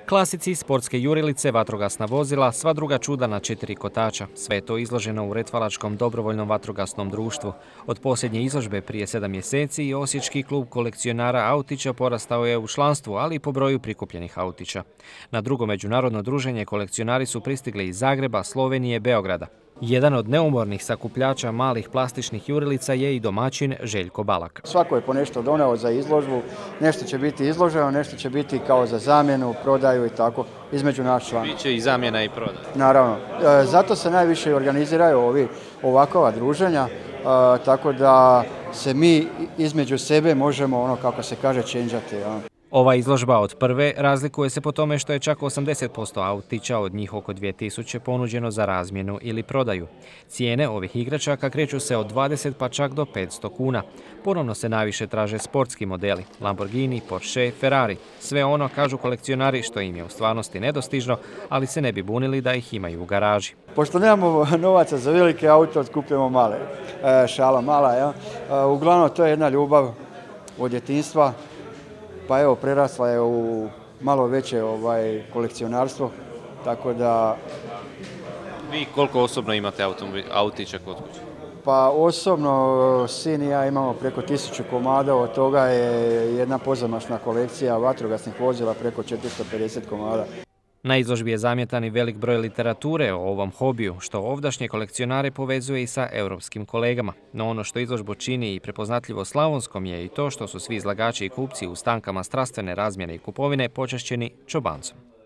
Klasici, sportske jurilice, vatrogasna vozila, sva druga čuda na 4 kotača. Sve je to izloženo u Retvalačkom dobrovoljnom vatrogasnom društvu. Od posljednje izložbe prije 7 mjeseci i Osječki klub kolekcionara autića porastao je u članstvu, ali i po broju prikupljenih autića. Na drugo međunarodno druženje kolekcionari su pristigli iz Zagreba, Slovenije, Beograda. Jedan od neumornih sakupljača malih plastičnih jurilica je i domaćin Željko Balak. Svako je po nešto doneo za izložbu, nešto će biti izloženo, nešto će biti kao za zamjenu, prodaju i tako između nas člana. Biće i zamjena i prodaja. Naravno, zato se najviše organiziraju ovakva druženja, tako da se mi između sebe možemo, kako se kaže, čenđati. Ova izložba od prve razlikuje se po tome što je čak 80% autića, od njih oko 2000, ponuđeno za razmjenu ili prodaju. Cijene ovih igračaka kreću se od 20 pa čak do 500 kuna. Ponovno se najviše traže sportski modeli, Lamborghini, Porsche, Ferrari. Sve ono, kažu kolekcionari, što im je u stvarnosti nedostižno, ali se ne bi bunili da ih imaju u garaži. Pošto nemamo novaca za velike auto, otkupljamo male. Šala mala, ja. Uglavnom, to je jedna ljubav od djetinjstva. Pa evo, prerasla je u malo veće kolekcionarstvo, tako da... Vi koliko osobno imate autića kod kuće? Pa osobno, sin i ja imamo preko 1000 komada, od toga je jedna pozamašna kolekcija vatrogasnih vozila preko 450 komada. Na izložbi je zamjetan i velik broj literature o ovom hobiju, što ovdašnje kolekcionare povezuje i sa europskim kolegama. No ono što izložbu čini i prepoznatljivo slavonskom je i to što su svi izlagači i kupci u stankama strastvene razmjene i kupovine počašćeni čobancom.